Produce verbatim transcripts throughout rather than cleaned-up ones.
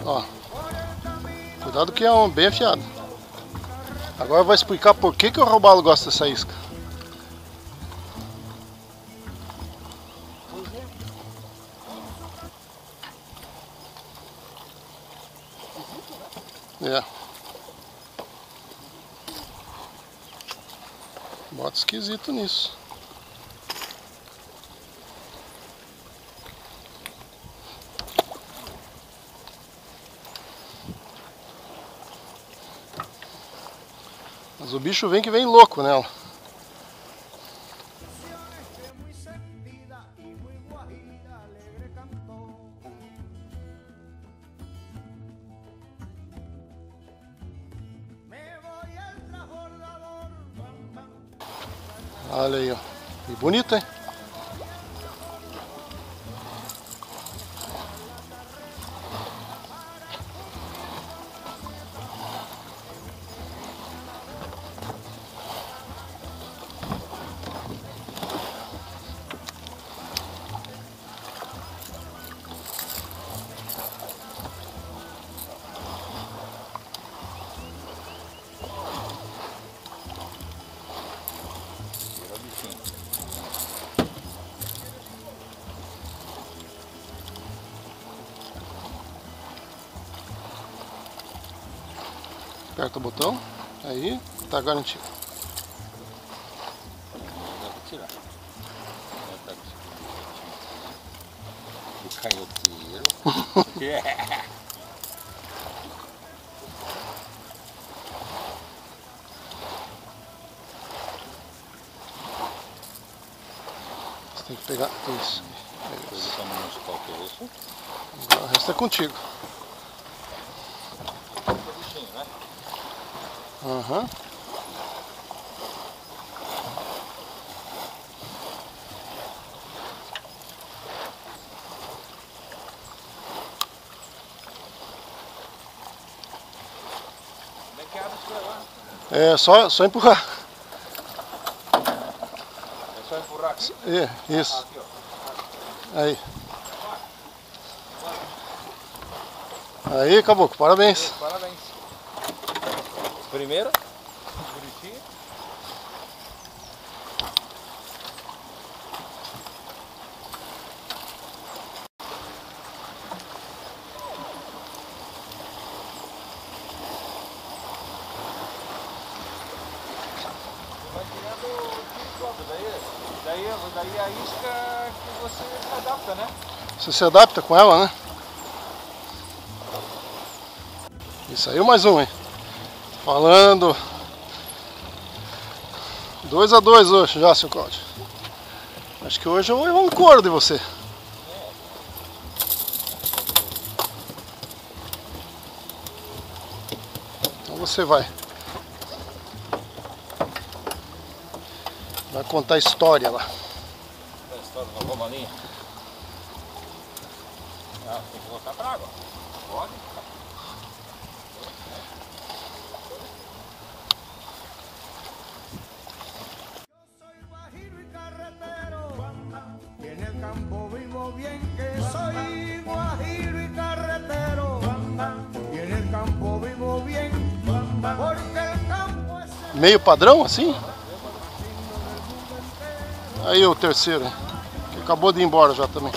Ó. Cuidado que é um bem afiado. Agora eu vou explicar por que, que o robalo gosta dessa isca. É. Bota esquisito nisso. Mas o bicho vem que vem louco nela. Olha aí, ó. E bonito, hein? Aperta o botão, aí tá garantido. Dá pra tirar. O canhoteiro. Yeah. Você tem que pegar isso. Agora o resto é contigo. Aham. Uhum. Como é que abre isso lá? É só, só empurrar. É só empurrar aqui? É, isso. Ah, aqui, ó. Aí. Aí, Caboclo, parabéns. Parabéns. Primeiro, bonitinho. Vai tirando o copo, daí, daí, daí a isca que você se adapta, né? Você se adapta com ela, né? Isso aí, mais um, hein? Falando. Dois a dois hoje já, seu Cláudio. Acho que hoje eu vou levar um couro de você. Então você vai. Vai contar a história lá. A história da romaninha. Ah, tem que voltar pra água. Pode. Meio padrão assim? Aí o terceiro, que acabou de ir embora já também.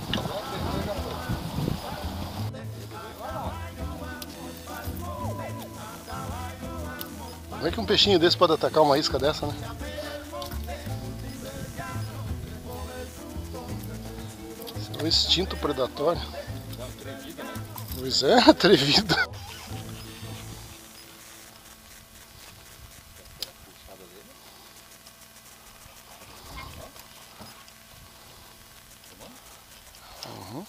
Como é que um peixinho desse pode atacar uma isca dessa, né? Esse é um instinto predatório. Pois é, atrevido. Uhum.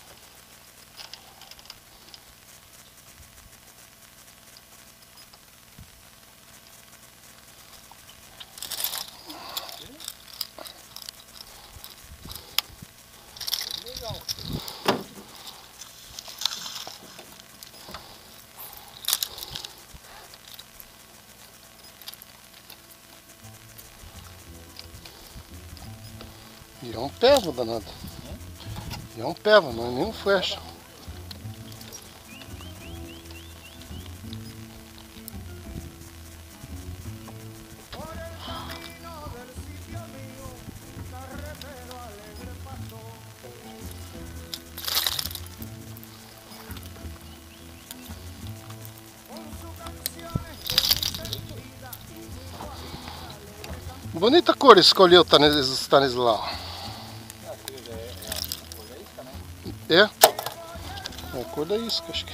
E é um pego danado. E é um pego, não é nem um flecha. Bonita cor escolheu o Stanislau. Aquele é, é a cor da isca, né? É? É a cor da isca, acho que.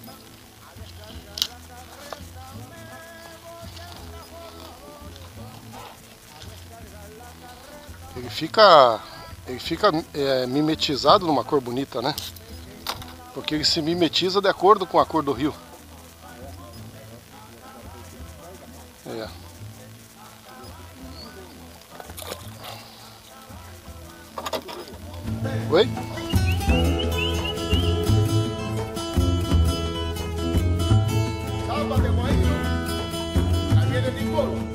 Ele fica, ele fica é, mimetizado numa cor bonita, né? Porque ele se mimetiza de acordo com a cor do rio. É. Oi? Sálvate, guayo. Ahí viene Nicolo.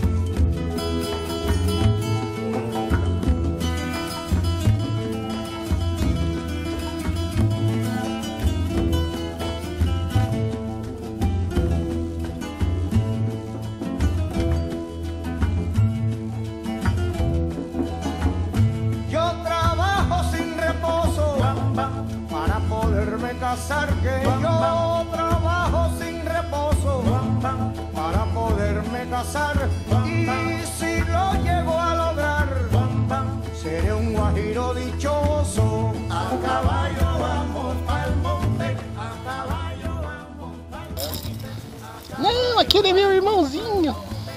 Casar que yo trabajo sin reposo para poderme casar y si lo llego a lograr seré un guajiro dichoso. A caballo vamos al monte, a caballo vamos al... Não, aquele é meu irmãozinho.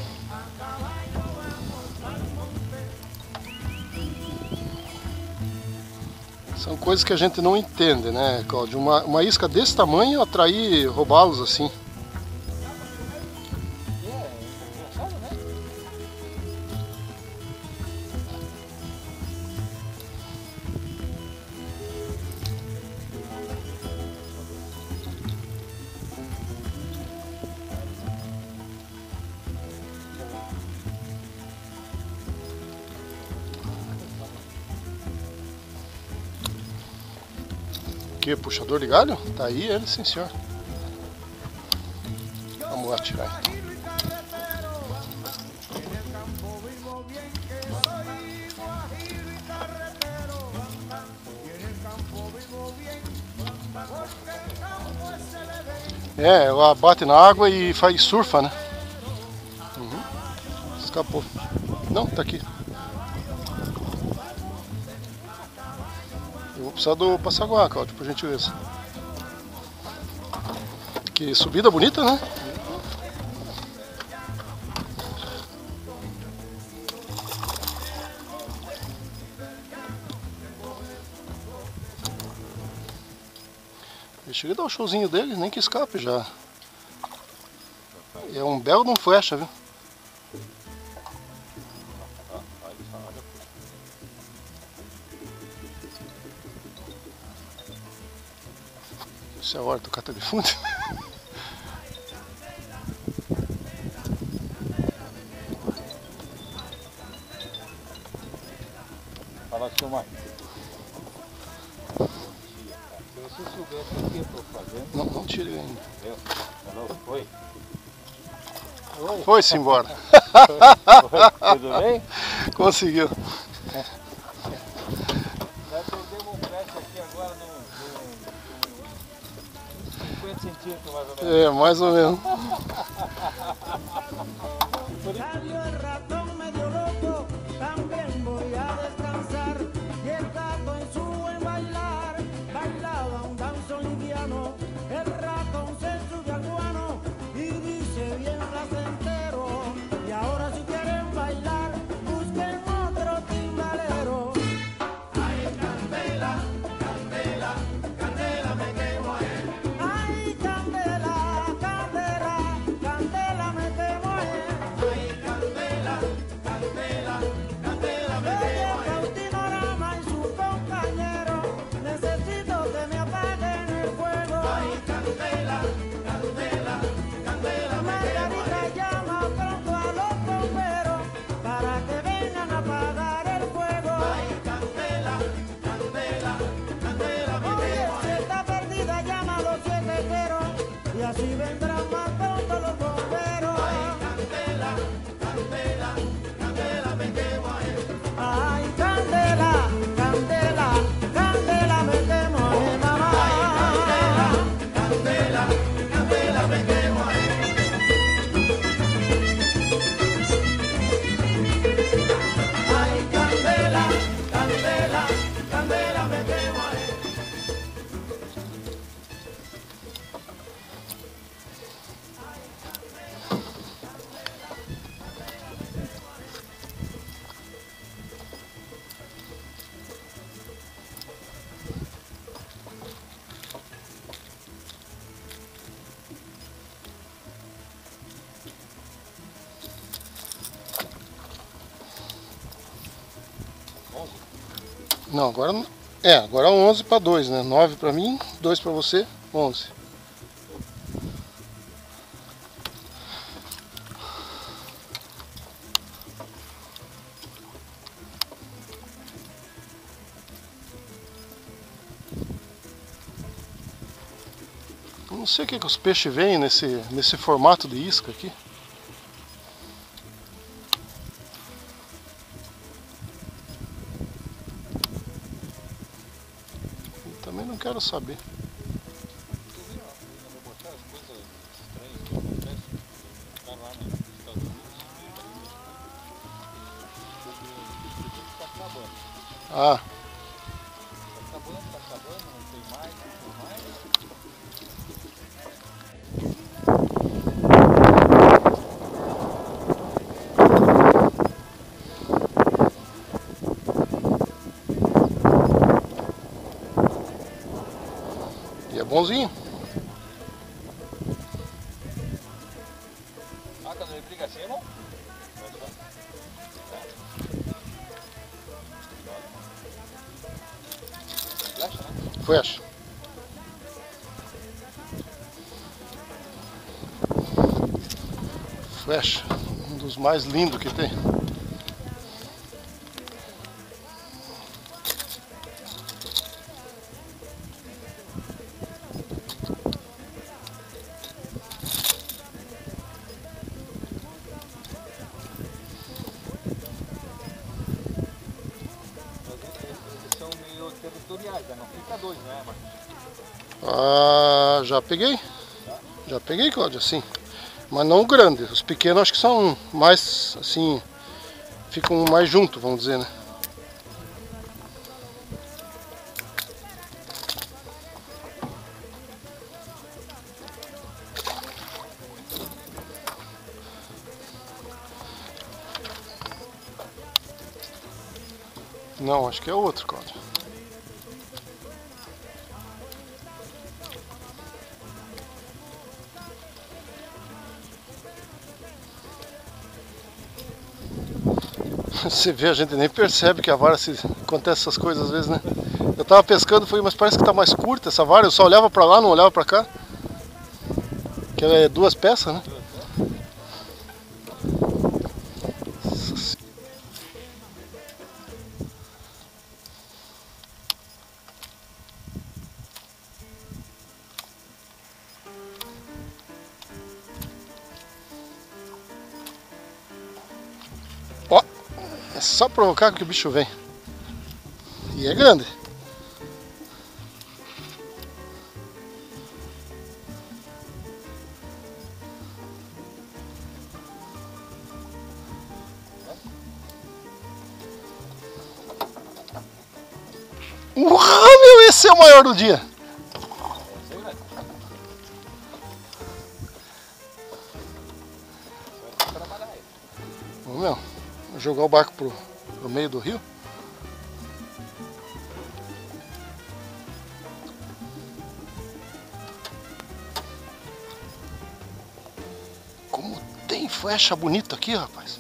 São coisas que a gente não entende, né, Cláudio? Uma, uma isca desse tamanho atrair, roubá-los assim. Que puxador de galho? Tá aí ele, sim senhor. Vamos lá tirar. É, ela bate na água e faz surfa, né? Uhum. Escapou. Não, tá aqui. Eu vou precisar do passaguá, Cláudio, por gentileza. Que subida bonita, né? Eu cheguei a dar o showzinho dele, nem que escape já. É um belo de um flecha, viu? Isso é a hora do cata de fundo. Fala, seu Mike. Se você soubesse o que eu estou fazendo... Não, não tire ele ainda. Entendeu? Falou? Foi? Oi. Foi-se embora. Tudo bem? Conseguiu. Nós perdemos um flash aqui agora no... cinquenta centímetros mais ou menos. É, mais ou menos. Salió el ratón medio loco, también voy a descansar. Y el gato en su buen bailar, bailaba un danzo indiano. El ratón se sube al guano y dice bien placentero. Y ahora si quieren bailar, busquen otro timbalero. Ay, candela, candela, candela me quemo ahí. Ay, candela, candela, candela me quemo ahí. Ay, candela. Não, agora não. É, agora onze para dois, né? nove para mim, dois para você, onze. Não sei o que, que os peixes vêm nesse, nesse formato de isca aqui. Eu também não quero saber. Ah. Tá acabando, tá acabando, não tem mais, não tem mais. E é bonzinho. Ah, quando ele briga assim é bom? Flecha, né? Flecha. Flecha. Um dos mais lindos que tem. Territoriais, né? Não fica dois, né, Marcos? Ah, já peguei. Já, já peguei, Cláudio, assim. Mas não grande. Os pequenos acho que são mais, assim, ficam mais juntos, vamos dizer, né? Não, acho que é outro, Cláudio. Você vê, a gente nem percebe que a vara se acontece essas coisas às vezes, né? Eu tava pescando, falei, mas parece que tá mais curta essa vara. Eu só olhava pra lá, não olhava pra cá. Que ela é duas peças, né? Ó, é só provocar que o bicho vem. E é grande. Uau, meu, esse é o maior do dia. Vamos, meu, vou jogar o barco pro, pro meio do rio. Como tem flecha bonita aqui, rapaz.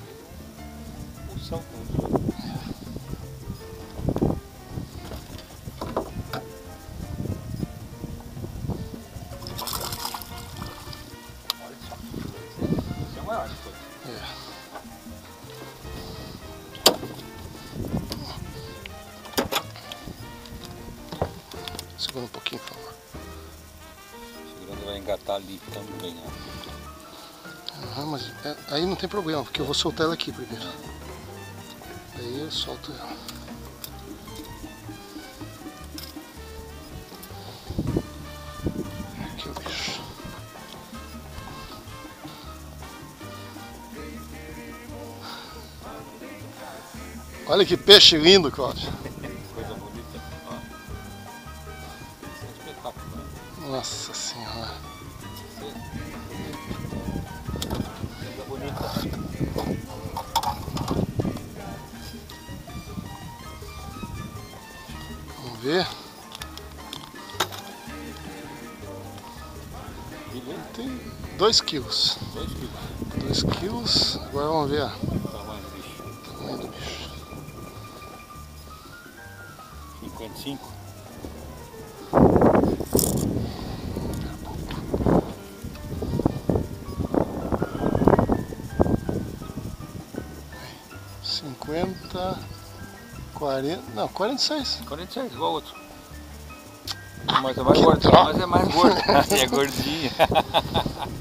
Segura um pouquinho, por favor. Segurando vai engatar ali também, ó. Ah, mas é, aí não tem problema, porque eu vou soltar ela aqui primeiro. Aí eu solto ela. Aqui o bicho. Olha que peixe lindo, Cláudio. Coisa bonita, ó. Isso é espetacular. Nossa senhora. Coisa bonita. Vamos ver. Tem dois quilos. Dois quilos. Dois quilos. Agora vamos ver ó, Tamanho do bicho. o tamanho do bicho. cinco. cinquenta, quarenta, não, quarenta e seis. quarenta e seis, igual o outro. Mas é mais Que gordo, troca. mas é mais gordo. É gordinho.